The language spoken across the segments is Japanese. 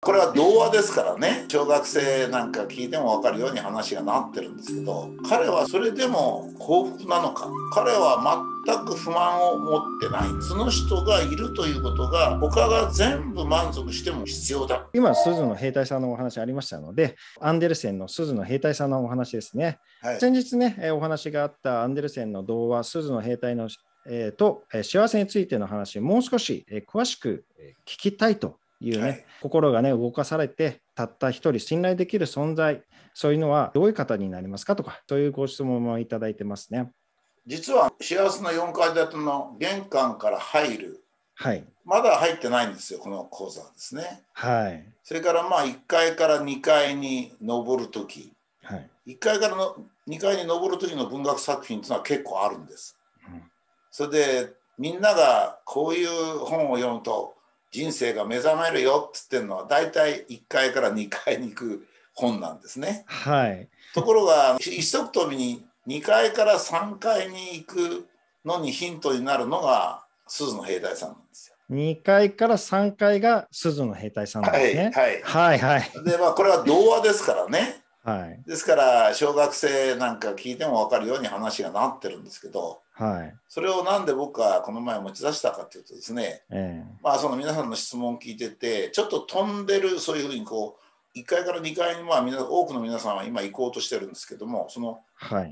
これは童話ですからね、小学生なんか聞いても分かるように話がなってるんですけど、彼はそれでも幸福なのか。彼は全く不満を持ってない。その人がいるということが他が全部満足しても必要だ。 今鈴の兵隊さんのお話ありましたので、アンデルセンの鈴の兵隊さんのお話ですね。はい、先日ねお話があったアンデルセンの童話鈴の兵隊の、と幸せについての話、もう少し詳しく聞きたいというね、はい、心がね動かされて、たった一人信頼できる存在、そういうのはどういう方になりますかとか、そういうご質問もいただいてますね。 実は幸せの4階建ての玄関から入る、 はい、 まだ入ってないんですよ、この講座はですね。 はい、 それからまあ1階から2階に上るとき、はい、1階から2階に上るときの文学作品っていうのは結構あるんです。うん、それでみんながこういう本を読むと人生が目覚めるよっつってるのは大体1階から2階に行く本なんですね。 はい、 ところが一足飛びに2階から3階に行くのにヒントになるのが鈴の兵隊さんなんですよ。 2階から3階が鈴の兵隊さんなんですね。 はいはいはい。でまあこれは童話ですからね。はい、ですから小学生なんか聞いても分かるように話がなってるんですけど、はい、それをなんで僕がこの前持ち出したかというとですね、まあその皆さんの質問を聞いててちょっと飛んでる、そういうふうにこう1階から2階にまあ多くの皆さんは今行こうとしてるんですけども、その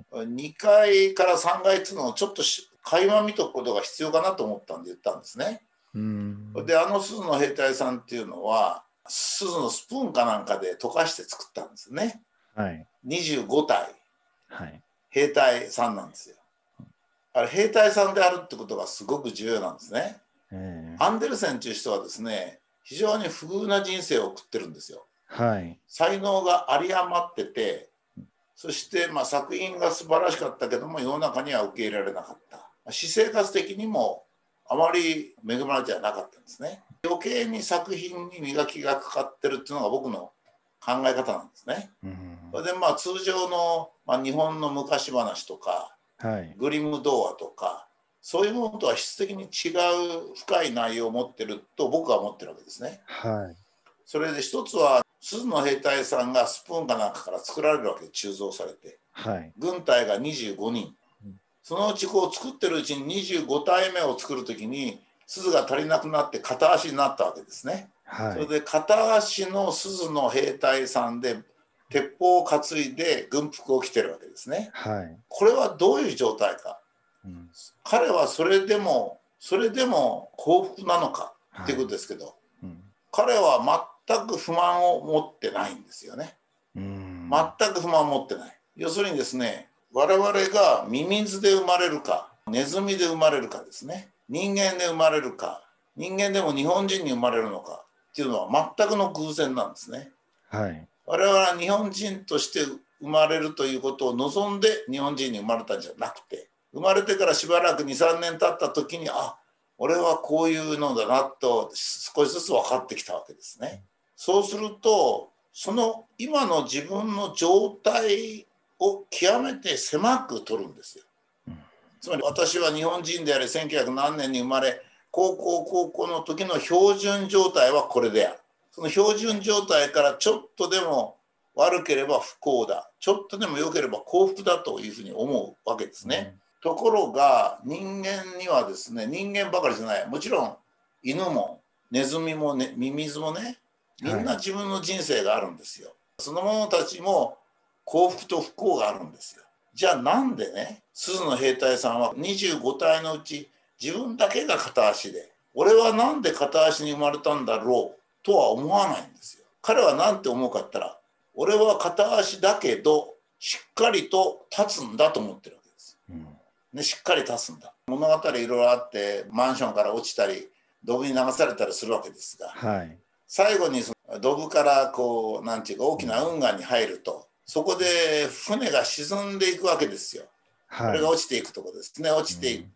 2階から3階っていうのをちょっと垣間見とくことが必要かなと思ったんで言ったんですね。で鈴の兵隊さんっていうのは鈴のスプーンかなんかで溶かして作ったんですね。はい、25体、はい、兵隊さんなんですよ。あれ兵隊さんであるってことがすごく重要なんですね。アンデルセンという人はですね、非常に不遇な人生を送ってるんですよ。はい、才能が有り余ってて、そしてまあ作品が素晴らしかったけども世の中には受け入れられなかった。私生活的にもあまり恵まれてはなかったんですね。余計に作品に磨きがかかってるっていうのが僕の考え方なんですね。それでまあ通常の、日本の昔話とか、はい、グリム童話とかそういうものとは質的に違う深い内容を持ってると僕は思ってるわけですね。はい、それで一つは鈴の兵隊さんがスプーンかなんかから作られるわけで鋳造されて、はい、軍隊が25人、そのうちこう作ってるうちに25体目を作る時に鈴が足りなくなって片足になったわけですね。はい、それで片足の鈴の兵隊さんで鉄砲を担いで軍服を着てるわけですね。はい、これはどういう状態か、彼はそれでも幸福なのかっていうことですけど、彼は全く不満を持ってないんですよね。全く不満を持ってない。要するにですね、我々がミミズで生まれるかネズミで生まれるかですね、人間で生まれるか、人間でも日本人に生まれるのかっていうのは全くの偶然なんですね。はい、我々は日本人として生まれるということを望んで日本人に生まれたんじゃなくて、生まれてからしばらく 2,3 年経った時に俺はこういうのだなと少しずつ分かってきたわけですね。そうするとその今の自分の状態を極めて狭く取るんですよ。つまり私は日本人であれ1900何年に生まれ高校の時の標準状態はこれである。その標準状態からちょっとでも悪ければ不幸だ、ちょっとでも良ければ幸福だというふうに思うわけですね。ところが人間にはですね、人間ばかりじゃない、もちろん犬もネズミもね、ミミズもね、みんな自分の人生があるんですよ。その者たちも幸福と不幸があるんですよ。じゃあなんでね、鈴の兵隊さんは25体のうち自分だけが片足で、俺はなんで片足に生まれたんだろうとは思わないんですよ。彼は何て思うかって言ったら、俺は片足だけどしっかりと立つんだと思ってるわけです。ね、しっかり立つんだ。物語いろいろあってマンションから落ちたりドブに流されたりするわけですが、はい、最後にそのドブからこうなんていうか大きな運河に入ると、そこで船が沈んでいくわけですよ。これが落ちていくところですね。落ちていって、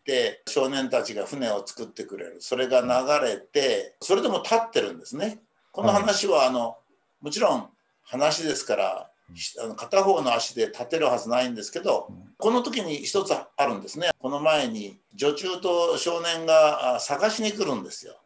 少年たちが船を作ってくれる。それが流れて、それでも立ってるんですね。この話はもちろん話ですから片方の足で立てるはずないんですけど、この時に一つあるんですね。この前に女中と少年が探しに来るんですよ。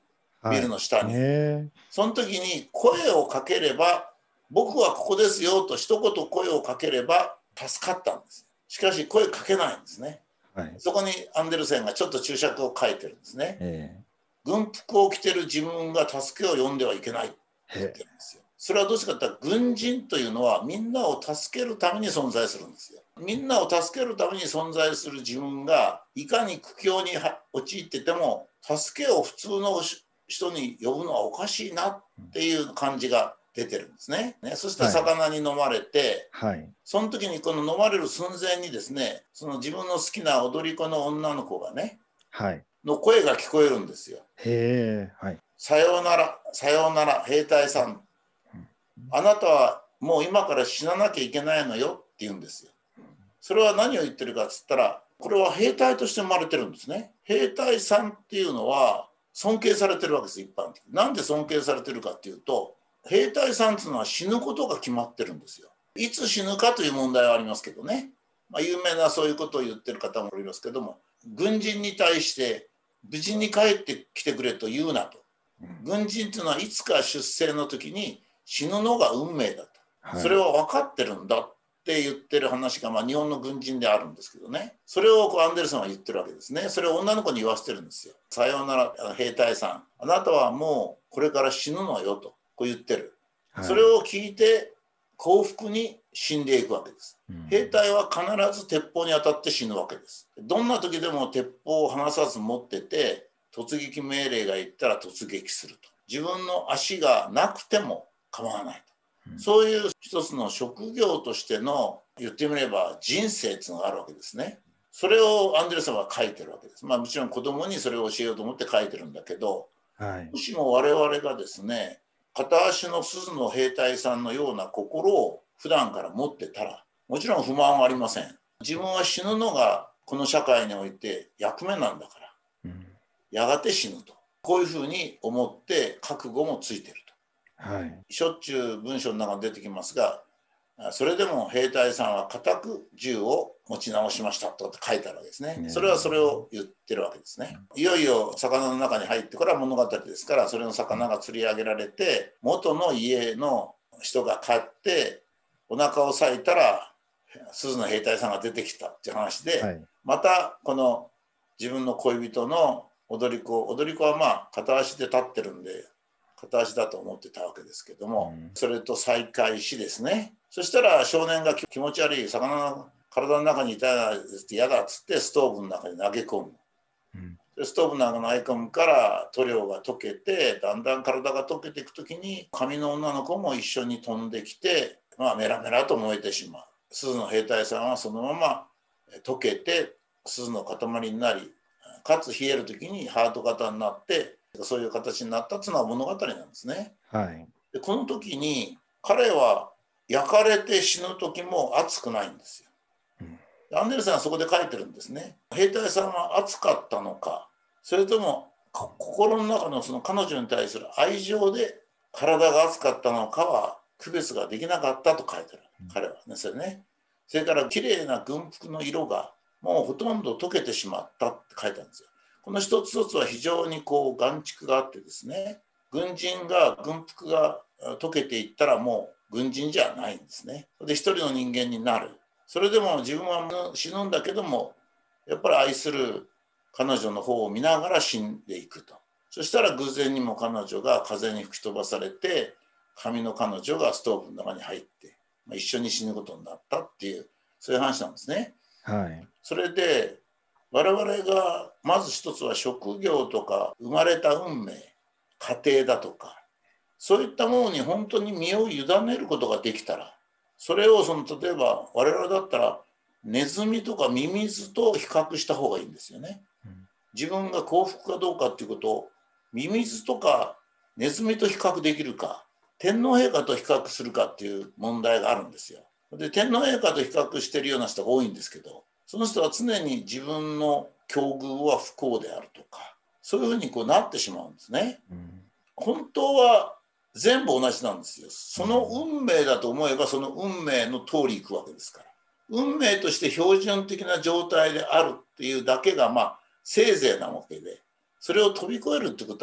ビルの下に。その時に声をかければ、僕はここですよと一言声をかければ助かったんです。しかし声かけないんですね。そこにアンデルセンがちょっと注釈を書いてるんですね。軍服を着てる自分が助けを呼んではいけないって言ってるんですよ。それはどうしてかというと、軍人というのはみんなを助けるために存在するんですよ。みんなを助けるために存在する自分がいかに苦境に陥ってても、助けを普通の人に呼ぶのはおかしいなっていう感じが出てるんですね。そして魚に飲まれて、その時にこの飲まれる寸前にですね、その自分の好きな踊り子の女の子がね、の声が聞こえるんですよ。さようなら、さようなら、兵隊さん。あなたはもう今から死ななきゃいけないのよって言うんですよ。それは何を言ってるかっつったら、これは兵隊として生まれてるんですね。兵隊さんっていうのは尊敬されてるわけです、一般的に。なんで尊敬されてるかっていうと、兵隊さんっていうのは死ぬことが決まってるんですよ。いつ死ぬかという問題はありますけどね。有名なそういうことを言ってる方もいますけども、軍人に対して無事に帰ってきてくれと言うなと。軍人っていうのはいつか出征の時に死ぬのが運命だと。それは分かってるんだって言ってる話が日本の軍人であるんですけどね。それをアンデルソンは言ってるわけですね。それを女の子に言わせてるんですよ。さようなら兵隊さん。あなたはもうこれから死ぬのよとこう言ってる。それを聞いて幸福に死んでいくわけです。兵隊は必ず鉄砲に当たって死ぬわけです。どんな時でも鉄砲を離さず持ってて、突撃命令が言ったら突撃すると。自分の足がなくても構わないと。そういう一つの職業としての言ってみれば人生っていうのがあるわけですね。それをアンデルソンは書いてるわけです。もちろん子供にそれを教えようと思って書いてるんだけど、もしも我々がですね、片足の鈴の兵隊さんのような心を普段から持ってたら、もちろん不満はありません。自分は死ぬのがこの社会において役目なんだから、やがて死ぬと。こういうふうに思って覚悟もついてると。しょっちゅう文章の中に出てきますが、それでも兵隊さんは固く銃を持ち直しましたと書いてあるわけですね。それはそれを言ってるわけですね。いよいよ魚の中に入ってから物語ですから、それの魚が釣り上げられて、元の家の人が買ってお腹を裂いたら鈴の兵隊さんが出てきたっていう話で、またこの自分の恋人の踊り子は片足で立ってるんで片足だと思ってたわけですけども、それと再会しですね、そしたら少年が気持ち悪い魚の体の中にいたら嫌だっつってストーブの中に投げ込む。でストーブの中に投げ込むから塗料が溶けて、だんだん体が溶けていくときに髪の女の子も一緒に飛んできて、メラメラと燃えてしまう。鈴の兵隊さんはそのまま溶けて鈴の塊になり、かつ冷えるときにハート型になってそういう形になったというのは物語なんですね。でこの時に彼は焼かれて死ぬ時も熱くないんですよ。アンデルセンはそこで書いてるんですね。兵隊さんは熱かったのか、それとも心の中のその彼女に対する愛情で体が熱かったのかは区別ができなかったと書いてる、彼はね。それから綺麗な軍服の色がもうほとんど溶けてしまったって書いてあるんですよ。この一つ一つは非常に眼蓄があってですね、軍服が溶けていったらもう軍人じゃないんですね。で一人の人間になる。それでも自分は死ぬんだけども、やっぱり愛する彼女の方を見ながら死んでいくと。そしたら偶然にも彼女が風に吹き飛ばされて、髪の彼女がストーブの中に入って、一緒に死ぬことになったっていう、そういう話なんですね。それで我々がまず一つは職業とか生まれた運命、家庭だとか、そういったものに本当に身を委ねることができたら、それを例えば我々だったらネズミとかミミズと比較した方がいいんですよね。自分が幸福かどうかっていうことをミミズとかネズミと比較できるか、天皇陛下と比較するかっていう問題があるんですよ。で天皇陛下と比較してるような人が多いんですけど、その人は常に自分の境遇は不幸であるとか、そういうふうになってしまうんですね。本当は全部同じなんですよ。その運命だと思えばその運命の通りいくわけですから。運命として標準的な状態であるっていうだけがせいぜいなわけで、それを飛び越えるってことは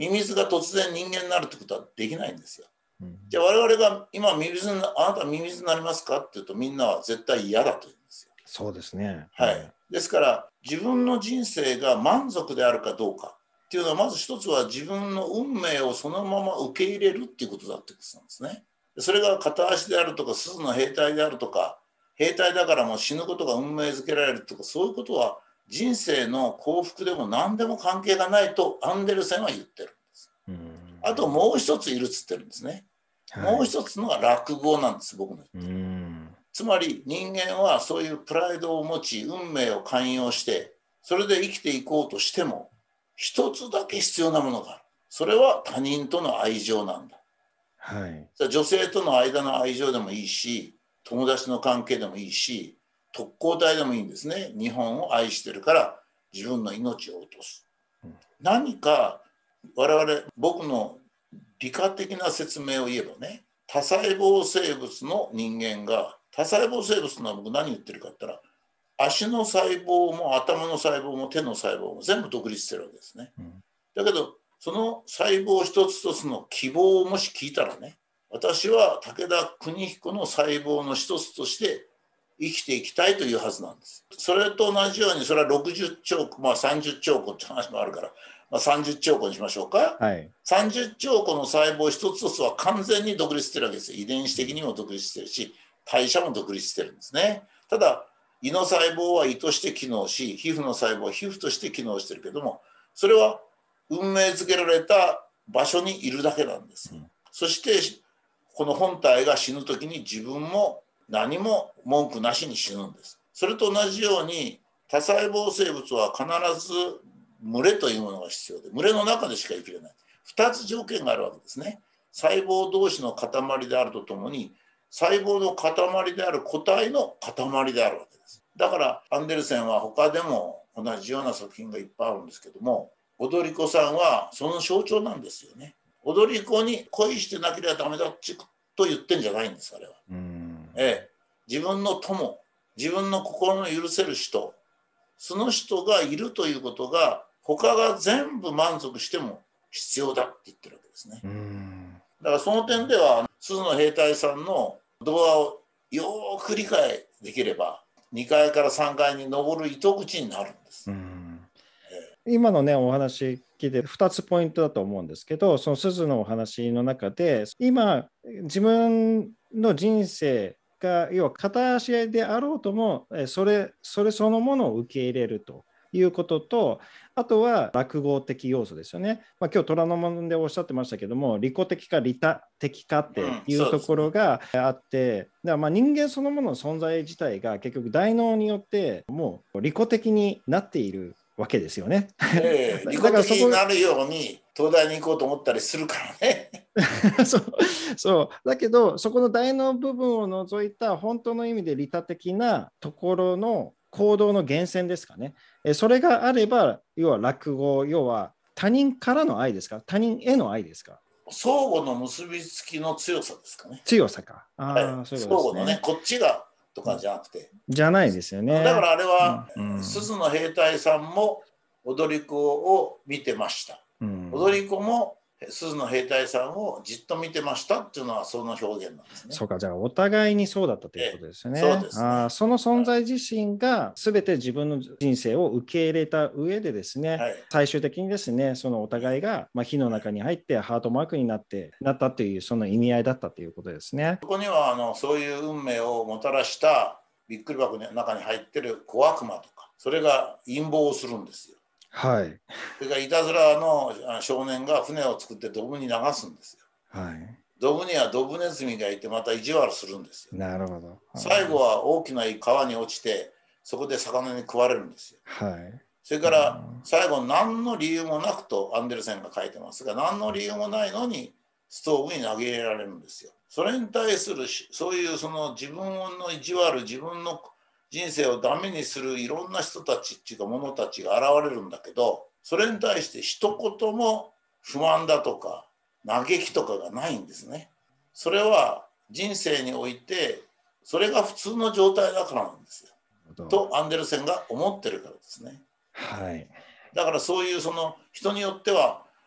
ミミズが突然人間になるってことはできないんですよ。じゃあ我々が今ミミズに、あなたミミズになりますかって言うとみんなは絶対嫌だと言うんですよ。 そうですね。 はい。ですから自分の人生が満足であるかどうかっていうのはまず一つは自分の運命をそのまま受け入れるっていうことだってことなんですね。それが片足であるとか鈴の兵隊であるとか兵隊だからもう死ぬことが運命づけられるとかそういうことは人生の幸福でも何でも関係がないとアンデルセンは言ってるんです。あともう一ついるっつってるんですね。もう一つのが落語なんです、僕の言ってる。つまり人間はそういうプライドを持ち運命を寛容してそれで生きていこうとしても一つだけ必要なものがある。それは他人との愛情なんだ。はい、女性との間の愛情でもいいし友達の関係でもいいし特攻隊でもいいんですね。日本を愛してるから自分の命を落とす。何か我々僕の理科的な説明を言えばね多細胞生物の人間が多細胞生物の僕何言ってるかって言ったら足の細胞も頭の細胞も手の細胞も全部独立してるわけですね。だけどその細胞一つ一つの希望をもし聞いたらね私は武田邦彦の細胞の一つとして生きていきたいというはずなんです。それと同じようにそれは60兆個、30兆個って話もあるから、30兆個にしましょうか、はい、30兆個の細胞一つ一つは完全に独立してるわけですよ。遺伝子的にも独立してるし代謝も独立してるんですね。ただ胃の細胞は胃として機能し皮膚の細胞は皮膚として機能してるけどもそれは運命づけられた場所にいるだけなんです。そしてこの本体が死ぬ時に自分も何も文句なしに死ぬんです。それと同じように多細胞生物は必ず群れというものが必要で群れの中でしか生きれない。2つ条件があるわけですね。細胞同士の塊であるとともに細胞の塊である個体の塊であるわけです。だからアンデルセンは他でも同じような作品がいっぱいあるんですけども踊り子さんはその象徴なんですよね。踊り子に恋してなければダメだと言ってんじゃないんですあれは。自分の友自分の心の許せる人その人がいるということが他が全部満足しても必要だって言ってるわけですね。だからその点では鈴野兵隊さんの童話をよく理解できれば2階から3階に上る糸口になるんです。 今のねお話聞いて2つポイントだと思うんですけどその鈴のお話の中で今自分の人生が要は片足であろうともそれそのものを受け入れるということとあとは落語的要素ですよね。今日虎ノ門でおっしゃってましたけども利己的か利他的かっていうところがあって、だから人間そのものの存在自体が結局大脳によってもう利己的になっているわけですよね。 利己的になるように東大に行こうと思ったりするからね。 そうだけどそこの大脳部分を除いた本当の意味で利他的なところの行動の源泉ですかね。それがあれば要は落語要は他人からの愛ですか他人への愛ですか相互の結びつきの強さですかね。 強さか。 そういうことですね。相互のねこっちがとかじゃなくて。 じゃないですよね。 だからあれは、鈴野兵隊さんも踊り子を見てました。踊り子も鈴野兵隊さんをじっと見てましたっていうのはその表現なんですね。 そうか、じゃあお互いにそうだったということですね。 そうですね。 その存在自身が全て自分の人生を受け入れた上でですね、最終的にですね、そのお互いが火の中に入ってハートマークになったというその意味合いだったということですね。 ここにはそういう運命をもたらしたびっくり箱の中に入ってる小悪魔とか、それが陰謀をするんですよ。 はい。 それからいたずらの少年が船を作ってドブに流すんですよ。はい。ドブにはドブネズミがいてまた意地悪するんですよ。 なるほど。 最後は大きな川に落ちてそこで魚に食われるんですよ。はい。それから最後何の理由もなくとアンデルセンが書いてますが何の理由もないのにストーブに投げ入れられるんですよ。それに対するそういうその自分の意地悪自分の人生をダメにするいろんな人たちっていうか者たちが現れるんだけどそれに対して一言も不満だとか嘆きとかがないんですね。それは人生においてそれが普通の状態だからなんですよ。とアンデルセンが思ってるからですね。はい。だからそういうその人によっては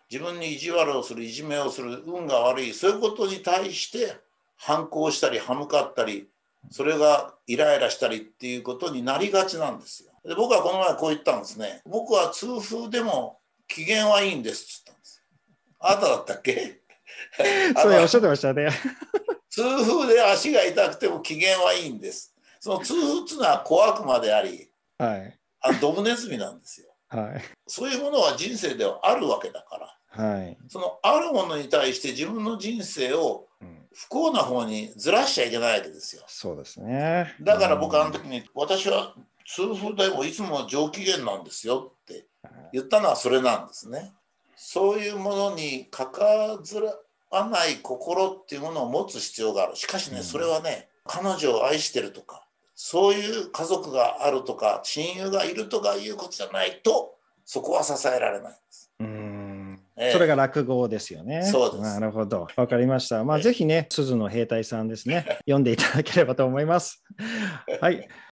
自分に意地悪をする、いじめをする、運が悪い、そういうことに対して反抗したり歯向かったり、それがイライラしたりっていうことになりがちなんですよ。で僕はこの前こう言ったんですね。僕は痛風でも機嫌はいいんですって言ったんです。あなただったっけ？ そうおっしゃってましたね。 痛風で足が痛くても機嫌はいいんです。その痛風っていうのは小悪魔であり、 はい、 ドブネズミなんですよ。はい、そういうものは人生ではあるわけだから、はい、そのあるものに対して自分の人生を不幸な方にずらしちゃいけないわけですよ。 そうですね。 だから僕あの時に、私は痛風でもいつも上機嫌なんですよって言ったのはそれなんですね。そういうものにかかずらない心っていうものを持つ必要がある。しかしね、それはね、彼女を愛してるとか、そういう家族があるとか、親友がいるとかいうことじゃないと、そこは支えられないんです。 それが落語ですよね。 そうです。 なるほど。わかりました。ぜひね、鈴の兵隊さんですね、読んでいただければと思います。はい。